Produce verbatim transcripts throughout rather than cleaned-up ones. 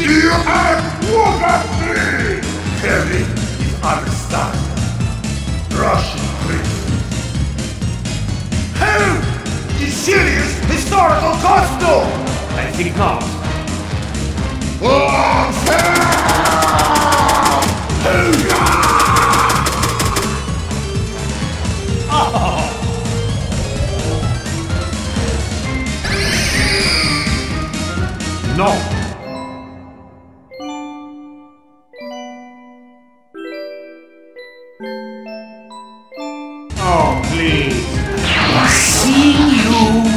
And look at me! Kirby is unstoppable. Russian prince. Who? You serious historical costume? I think not. No. Oh, please. I've seen you.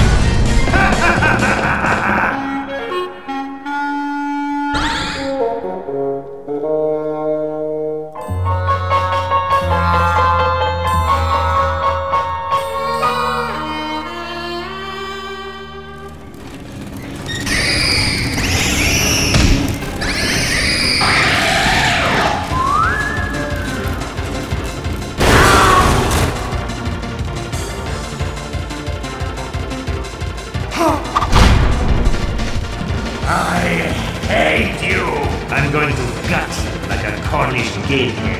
I'm going to gut you like a Cornish gator.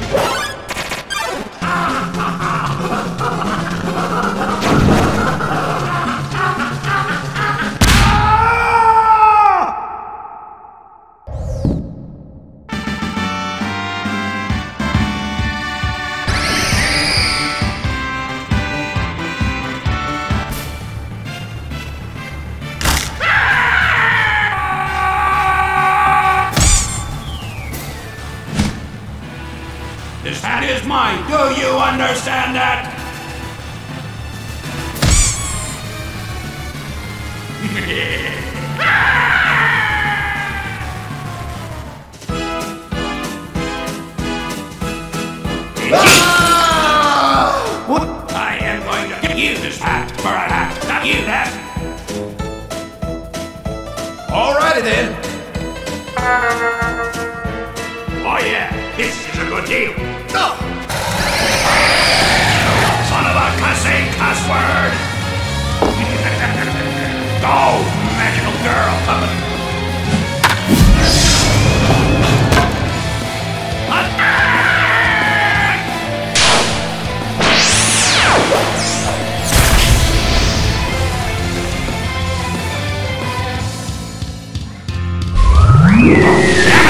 This hat is mine. Do you understand that? What? I am going to give you this hat for a hat, not you that. Alrighty then. Oh yeah, this is a good deal. No. Son of a cussing cuss word! Oh, magical girl! Yeah!